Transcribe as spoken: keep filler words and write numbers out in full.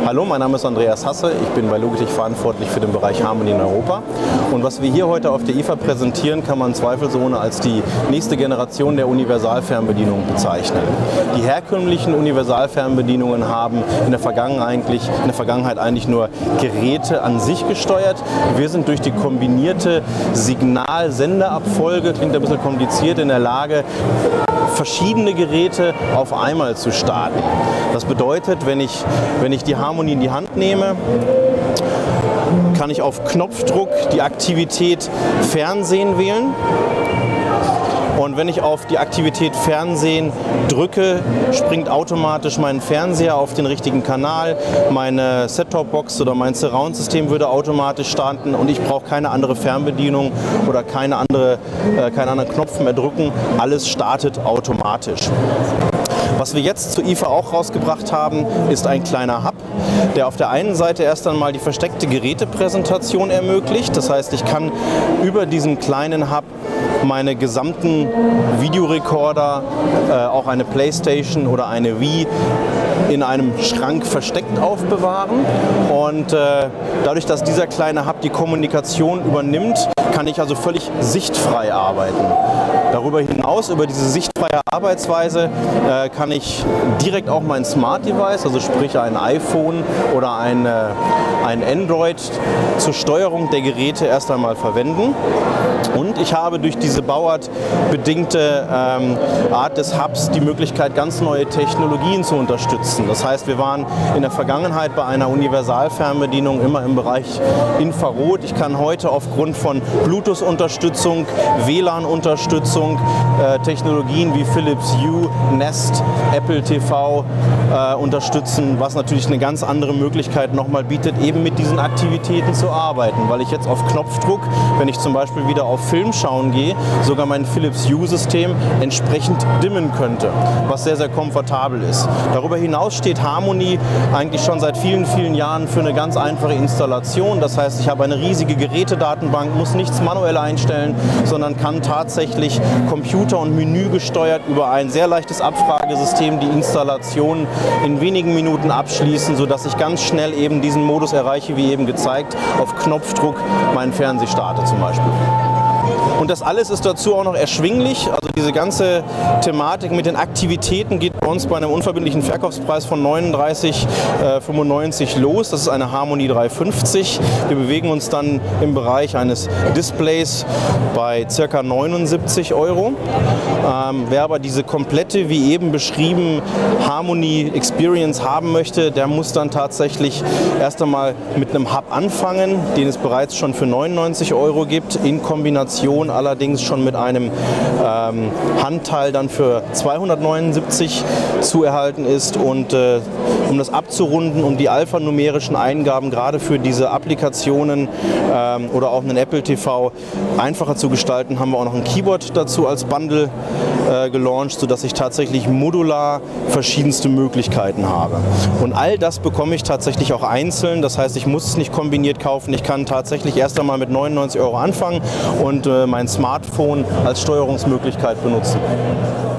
Hallo, mein Name ist Andreas Hasse, ich bin bei Logitech verantwortlich für den Bereich Harmony in Europa. Und was wir hier heute auf der I F A präsentieren, kann man zweifelsohne als die nächste Generation der Universalfernbedienung bezeichnen. Die herkömmlichen Universalfernbedienungen haben in der Vergangenheit eigentlich, in der Vergangenheit eigentlich nur Geräte an sich gesteuert. Wir sind durch die kombinierte Signal-Senderabfolge, klingt ein bisschen kompliziert, in der Lage, verschiedene Geräte auf einmal zu starten. Das bedeutet, wenn ich, wenn ich die Harmony in die Hand nehme, kann ich auf Knopfdruck die Aktivität Fernsehen wählen. Und wenn ich auf die Aktivität Fernsehen drücke, springt automatisch mein Fernseher auf den richtigen Kanal, meine Set-Top-Box oder mein Surround-System würde automatisch starten und ich brauche keine andere Fernbedienung oder keine andere, äh, keinen anderen Knopf mehr drücken. Alles startet automatisch. Was wir jetzt zur I F A auch rausgebracht haben, ist ein kleiner Hub, der auf der einen Seite erst einmal die versteckte Gerätepräsentation ermöglicht. Das heißt, ich kann über diesen kleinen Hub meine gesamten Videorekorder, äh, auch eine Playstation oder eine Wii, in einem Schrank versteckt aufbewahren. Und äh, dadurch, dass dieser kleine Hub die Kommunikation übernimmt, kann ich also völlig sichtfrei arbeiten. Darüber hinaus, über diese sichtfreie Arbeitsweise, äh, kann ich direkt auch mein Smart Device, also sprich ein iPhone oder ein, äh, ein Android, zur Steuerung der Geräte erst einmal verwenden. Und ich habe durch diese bauartbedingte ähm, Art des Hubs die Möglichkeit, ganz neue Technologien zu unterstützen. Das heißt, wir waren in der Vergangenheit bei einer Universalfernbedienung immer im Bereich Infrarot. Ich kann heute aufgrund von Bluetooth-Unterstützung, W L A N-Unterstützung, äh, Technologien wie Philips Hue, Nest, Apple T V äh, unterstützen, was natürlich eine ganz andere Möglichkeit nochmal bietet, eben mit diesen Aktivitäten zu arbeiten, weil ich jetzt auf Knopfdruck, wenn ich zum Beispiel wieder auf Film schauen gehe, sogar mein Philips Hue-System entsprechend dimmen könnte, was sehr, sehr komfortabel ist. Darüber hinaus steht Harmony eigentlich schon seit vielen, vielen Jahren für eine ganz einfache Installation. Das heißt, ich habe eine riesige Gerätedatenbank, muss nichts manuell einstellen, sondern kann tatsächlich Computer- und Menü gesteuert über ein sehr leichtes Abfragesystem die Installation in wenigen Minuten abschließen, sodass ich ganz schnell eben diesen Modus erreiche, wie eben gezeigt, auf Knopfdruck meinen Fernseher starte zum Beispiel. Und das alles ist dazu auch noch erschwinglich. Also diese ganze Thematik mit den Aktivitäten geht bei uns bei einem unverbindlichen Verkaufspreis von neununddreißig Euro fünfundneunzig los. Das ist eine Harmony dreihundertfünfzig. Wir bewegen uns dann im Bereich eines Displays bei ca. neunundsiebzig Euro. Ähm, wer aber diese komplette, wie eben beschrieben, Harmony Experience haben möchte, der muss dann tatsächlich erst einmal mit einem Hub anfangen, den es bereits schon für neunundneunzig Euro gibt, in Kombination allerdings schon mit einem ähm, Handteil dann für zweihundertneunundsiebzig zu erhalten ist. Und äh, um das abzurunden, um die alphanumerischen Eingaben gerade für diese Applikationen ähm, oder auch einen Apple T V einfacher zu gestalten, haben wir auch noch ein Keyboard dazu als Bundle äh, gelauncht, sodass ich tatsächlich modular verschiedenste Möglichkeiten habe. Und all das bekomme ich tatsächlich auch einzeln. Das heißt, ich muss es nicht kombiniert kaufen. Ich kann tatsächlich erst einmal mit neunundneunzig Euro anfangen und äh, mein Smartphone als Steuerungsmöglichkeit benutzen.